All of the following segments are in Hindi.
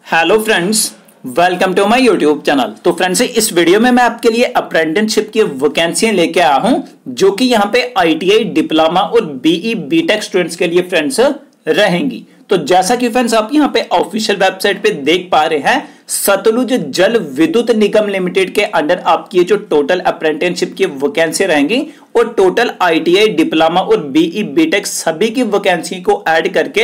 Hello friends, welcome to my YouTube channel. तो फ्रेंड्स, इस वीडियो में मैं आपके लिए अप्रेंटिसशिप की वैकेंसी लेके आया हूं जो कि यहां पे आईटीआई, डिप्लोमा और बीई बीटेक स्टूडेंट्स के लिए फ्रेंड्स रहेंगी। तो जैसा कि फ्रेंड्स आप यहां पे ऑफिशियल वेबसाइट पे देख पा रहे हैं, सतलुज जल विद्युत निगम लिमिटेड के अंडर आपकी जो टोटल अप्रेंटिसशिप की वैकेंसी रहेंगी और टोटल आईटीआई, डिप्लोमा और बीई बीटेक सभी की वैकेंसी को ऐड करके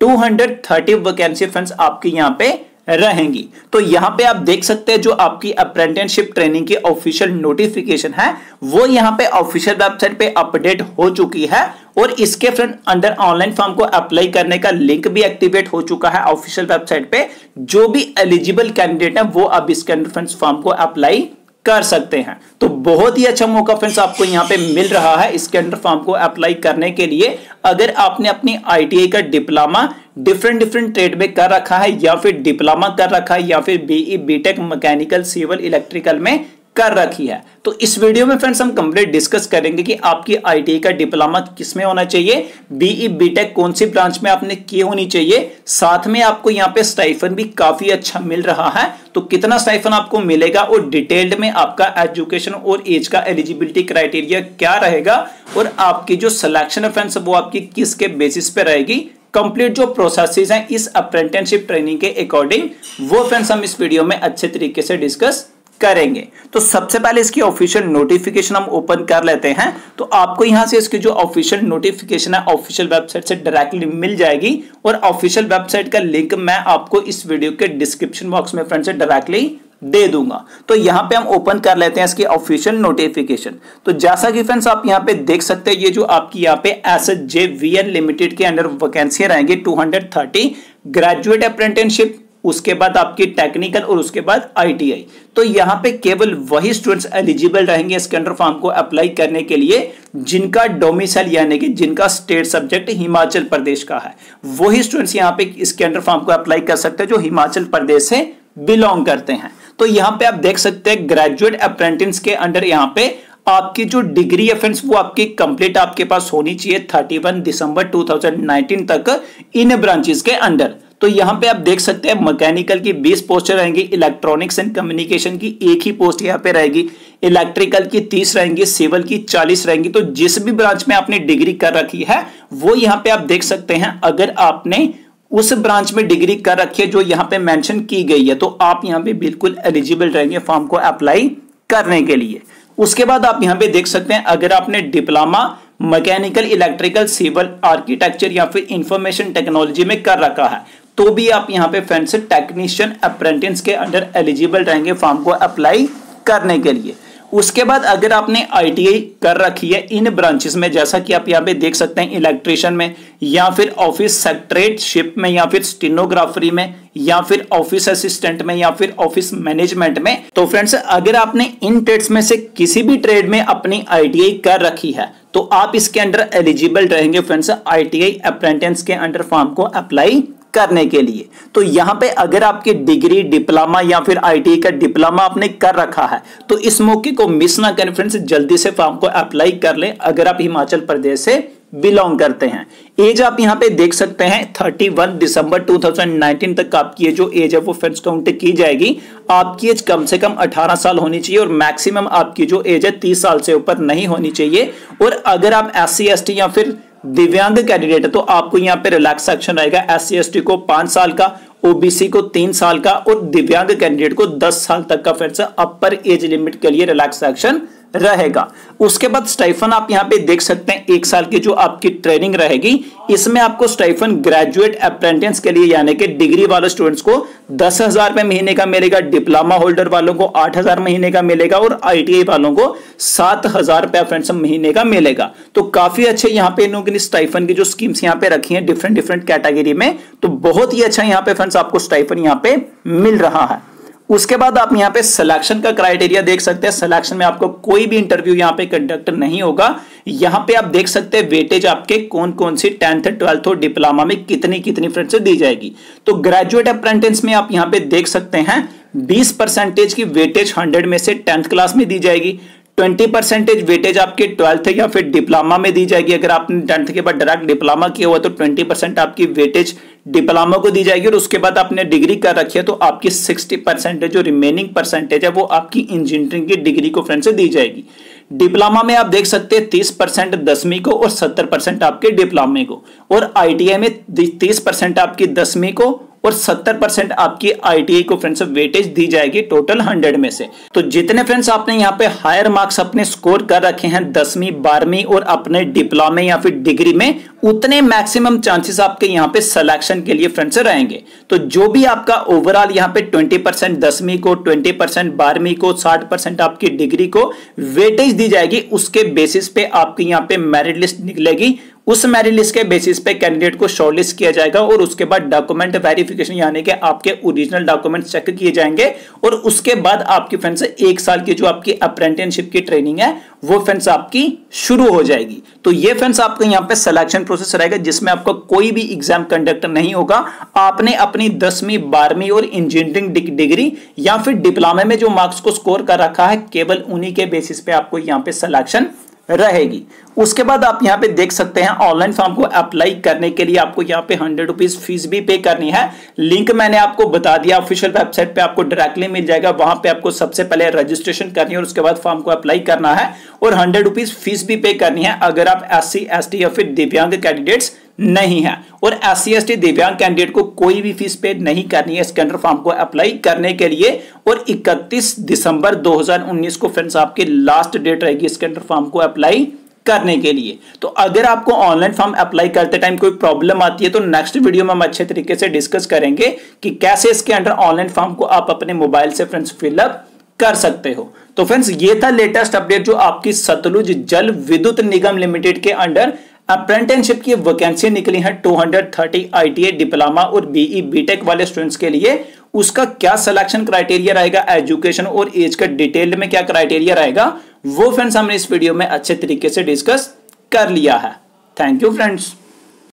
230 वैकेंसी फ्रेंड्स आपकी यहां पे रहेंगी। तो यहां पे आप देख सकते हैं जो आपकी अप्रेंटिसशिप ट्रेनिंग की ऑफिशियल नोटिफिकेशन है वो यहां पे ऑफिशियल वेबसाइट पे अपडेट हो चुकी है और इसके फ्रेंड अंडर ऑनलाइन फॉर्म को अप्लाई करने का लिंक भी एक्टिवेट हो चुका है ऑफिशियल वेबसाइट पे। जो भी एलिजिबल कैंडिडेट है वो अब इसके अंदर फ्रेंड्स फॉर्म को अप्लाई कर सकते हैं। तो बहुत ही अच्छा मौका फ्रेंड्स आपको यहां पे मिल रहा है इसके अंडर फॉर्म को अप्लाई करने के लिए। अगर आपने अपनी आईटीआई का डिप्लोमा डिफरेंट ट्रेड में कर रखा है या फिर डिप्लोमा कर रखा है या फिर BE BTech mechanical, civil, electrical में कर रखी है, तो इस वीडियो में फ्रेंड्स हम कंप्लीट डिस्कस करेंगे कि आपकी आईटीआई का डिप्लोमा किसमें होना चाहिए, बीई बीटेक कौन सी ब्रांच में आपने की होनी चाहिए। साथ में आपको यहाँ पे स्टाइफन भी काफी अच्छा मिल रहा है, तो कितना स्टाइफन आपको मिलेगा और डिटेल्ड में आपका एजुकेशन और एज का एलिजिबिलिटी क्राइटेरिया क्या रहेगा और आपकी जो सिलेक्शन है फ्रेंड्स वो आपकी किसके बेसिस पे रहेगी। कंप्लीट जो प्रोसेसेस हैं इस अप्रेंटिसशिप ट्रेनिंग के अकॉर्डिंग वो फ्रेंड्स हम इस वीडियो में अच्छे तरीके से डिस्कस करेंगे। तो सबसे पहले इसकी ऑफिशियल नोटिफिकेशन हम ओपन कर लेते हैं। तो आपको यहां से इसकी जो ऑफिशियल नोटिफिकेशन है ऑफिशियल वेबसाइट से डायरेक्टली मिल जाएगी और ऑफिशियल वेबसाइट का लिंक मैं आपको इस वीडियो के डिस्क्रिप्शन बॉक्स में फ्रेंड्स डायरेक्टली दे दूंगा। तो यहां पे हम ओपन कर लेते हैं इसकी ऑफिशियल नोटिफिकेशन। तो जैसा कि फ्रेंड्स आप यहां पे देख सकते हैं ये जो आपकी यहां पे एसजेवीएन लिमिटेड के अंडर वैकेंसी रहेंगी 230 ग्रेजुएट अप्रेंटिसशिप, उसके बाद आपकी टेक्निकल और उसके बाद आईटीआई। तो यहां पे केवल वही स्टूडेंट्स एलिजिबल रहेंगे इसके अंडर फॉर्म को अप्लाई करने के लिए जिनका डोमिसाइल यानी कि जिनका स्टेट सब्जेक्ट हिमाचल प्रदेश का है। वही स्टूडेंट्स यहां पे इसके अंडर फॉर्म को अप्लाई कर सकते हैं जो हिमाचल प्रदेश से बिलोंग करते हैं। तो यहां पे आप देख सकते हैं ग्रेजुएट अप्रेंटिस के अंडर यहां पे आपकी जो डिग्री है फ्रेंड्स वो आपकी कंप्लीट आपके पास होनी चाहिए 31 दिसंबर 2019 तक इन ब्रांचेस के अंडर। तो यहां पे आप देख सकते हैं मैकेनिकल की 20 पोस्ट रहेंगी, इलेक्ट्रॉनिक्स एंड कम्युनिकेशन की एक ही पोस्ट यहां पे रहेगी, इलेक्ट्रिकल की 30 रहेंगी, सिविल की 40 रहेंगी। तो जिस भी ब्रांच में आपने डिग्री कर रखी है वो यहां पे आप देख सकते हैं। अगर आपने उस ब्रांच में डिग्री कर रखी है जो यहां पे मेंशन की गई है तो आप यहां पे बिल्कुल एलिजिबल रहेंगे फॉर्म को अप्लाई करने के लिए। उसके बाद आप यहां पे देख सकते हैं अगर आपने diploma mechanical, electrical, civil, architecture या फिर इंफॉर्मेशन टेक्नोलॉजी में कर रखा है तो भी आप यहां पे फ्रेंड्स टेक्नीशियन अप्रेंटिस के अंडर एलिजिबल रहेंगे फॉर्म को अप्लाई करने के लिए। उसके बाद अगर आपने आईटीआई कर रखी है इन ब्रांचेस में, जैसा कि आप यहां पे देख सकते हैं इलेक्ट्रिशियन में या फिर ऑफिस सेक्रेटरीशिप में या फिर स्टेनोग्राफरी में या फिर ऑफिस असिस्टेंट में या फिर ऑफिस मैनेजमेंट में, तो फ्रेंड्स अगर आपने इन ट्रेड्स में से किसी भी ट्रेड में अपनी आईटीआई कर रखी है तो आप इसके अंडर एलिजिबल रहेंगे फ्रेंड्स आईटीआई अप्रेंटिस के अंडर फॉर्म को अप्लाई करने के लिए। तो यहां पे अगर आपकी डिग्री, डिप्लोमा या फिर आईटीआई का डिप्लोमा आपने कर रखा है तो इस मौके को मिस ना करें फ्रेंड्स, जल्दी से फॉर्म को अप्लाई कर लें अगर आप हिमाचल प्रदेश से बिलोंग करते हैं। एज आप यहां पे देख सकते हैं 31 दिसंबर 2019 तक आपकी ये जो एज है वो फ्रेंड्स काउंट की जाएगी। आपकी एज कम से कम 18 साल होनी चाहिए और मैक्सिमम आपकी जो एज है 30 साल से ऊपर नहीं होनी चाहिए। और अगर आप SC ST या फिर दिव्यांग कैंडिडेट है तो आपको यहाँ पे रिलैक्स सेक्शन रहेगा। SC ST को 5 साल का, ओबीसी को 3 साल का और दिव्यांग कैंडिडेट को 10 साल तक का फ्रेंड्स अपर एज लिमिट के लिए रिलैक्स सेक्शन रहेगा। उसके बाद स्टाइफन आप यहां पे देख सकते हैं 1 साल की जो आपकी ट्रेनिंग रहेगी इसमें आपको स्टाइफन ग्रेजुएट अप्रेंटिस के लिए यानी कि डिग्री वाले स्टूडेंट्स को 10,000 रुपए महीने का मिलेगा, डिप्लोमा होल्डर वालों को 8,000 महीने का मिलेगा और आईटीआई वालों को 7,000 रुपया फ्रेंड्स महीने का मिलेगा। तो काफी अच्छे यहाँ पे इन्होंने स्टाइफन की जो स्कीम्स यहाँ पे रखी है डिफरेंट कैटेगरी में, तो बहुत ही अच्छा यहाँ पे फ्रेंड्स आपको स्टाइफन यहाँ पे मिल रहा है। उसके बाद आप यहाँ पे सिलेक्शन का क्राइटेरिया देख सकते हैं। सिलेक्शन में आपको कोई भी इंटरव्यू यहाँ पे कंडक्ट नहीं होगा। यहाँ पे आप देख सकते हैं वेटेज आपके कौन कौन सी 10th, 12th और डिप्लोमा में कितनी फ्रेंड्स दी जाएगी। तो ग्रेजुएट अप्रेंटिस में आप यहाँ पे देख सकते हैं 20% की वेटेज 100 में से 10th क्लास में दी जाएगी, 20% वेटेज आपके 12th या फिर डिप्लोमा में दी जाएगी। अगर आपने 10th के बाद डायरेक्ट डिप्लोमा किया हुआ तो 20% आपकी वेटेज डिप्लोमा को दी जाएगी, और उसके बाद आपने डिग्री कर रखी है तो आपकी 60% जो रिमेनिंग परसेंटेज है वो आपकी इंजीनियरिंग की डिग्री को फ्रेंड्स दी जाएगी। डिप्लोमा में आप देख सकते हैं 30% 10वीं को और 70% आपके डिप्लोमे को, और आईटीआई में 30% आपकी 10वीं को और 70% आपकी आईटीआई को फ्रेंड्स वेटेज दी जाएगी टोटल 100 में से। तो जितने फ्रेंड्स आपने यहाँ पे हायर मार्क्स अपने स्कोर कर रखे हैं 10वीं 12वीं और अपने डिप्लोमे या फिर डिग्री में, उतने मैक्सिमम चांसेस आपके यहाँ पे सिलेक्शन के लिए फ्रेंड्स रहेंगे। तो जो भी आपका ओवरऑल यहाँ पे 20% 10वीं को, 20% 12वीं को, 60% आपकी डिग्री को वेटेज दी जाएगी, उसके बेसिस पे आपकी यहाँ पे मेरिट लिस्ट निकलेगी। उस मेरिट लिस्ट के बेसिस पे कैंडिडेट को शॉर्टलिस्ट किया जाएगा और उसके बाद डॉक्यूमेंट वेरिफिकेशन यानी कि आपके ओरिजिनल डॉक्यूमेंट चेक किए जाएंगे, और उसके बाद आपकी फ्रेंड्स 1 साल की जो आपकी अप्रेंटिसशिप की ट्रेनिंग है वो फ्रेंड्स आपकी शुरू हो जाएगी। तो ये फ्रेंड्स आपका यहाँ पे सिलेक्शन प्रोसेस रहेगा जिसमें आपका कोई भी एग्जाम कंडक्ट नहीं होगा। आपने अपनी 10वीं 12वीं और इंजीनियरिंग डिग्री या फिर डिप्लोमा में जो मार्क्स को स्कोर कर रखा है केवल उन्हीं के बेसिस पे आपको यहाँ पे सिलेक्शन रहेगी। उसके बाद आप यहाँ पे देख सकते हैं ऑनलाइन फॉर्म को अप्लाई करने के लिए आपको यहाँ पे 100 रुपीज फीस भी पे करनी है। लिंक मैंने आपको बता दिया, ऑफिशियल वेबसाइट पे आपको डायरेक्टली मिल जाएगा। वहां पे आपको सबसे पहले रजिस्ट्रेशन करनी है और उसके बाद फॉर्म को अप्लाई करना है, और 100 रुपीज फीस भी पे करनी है अगर आप SC ST या फिर दिव्यांग कैंडिडेट्स नहीं है। और SC ST दिव्यांग कैंडिडेट को कोई भी फीस पे नहीं करनी है इसके अंडर फॉर्म को अप्लाई करने के लिए, और 31 दिसंबर 2019 को फ्रेंड्स आपकी लास्ट डेट रहेगी इसके अंडर फॉर्म को अप्लाई करने के लिए। तो अगर आपको ऑनलाइन फॉर्म अप्लाई करते टाइम कोई प्रॉब्लम आती है तो नेक्स्ट वीडियो में हम अच्छे तरीके से डिस्कस करेंगे कि कैसे इसके अंडर ऑनलाइन फॉर्म को आप अपने मोबाइल से फ्रेंड्स फिलअप कर सकते हो। तो फ्रेंड्स ये था लेटेस्ट अपडेट जो आपकी सतलुज जल विद्युत निगम लिमिटेड के अंडर अप्रेंटिसशिप की वैकेंसी निकली है 230 आईटीआई डिप्लोमा और बीई बीटेक वाले स्टूडेंट्स के लिए। उसका क्या सिलेक्शन क्राइटेरिया रहेगा, एजुकेशन और एज का डिटेल में क्या क्राइटेरिया रहेगा, वो फ्रेंड्स हमने इस वीडियो में अच्छे तरीके से डिस्कस कर लिया है। Thank you friends.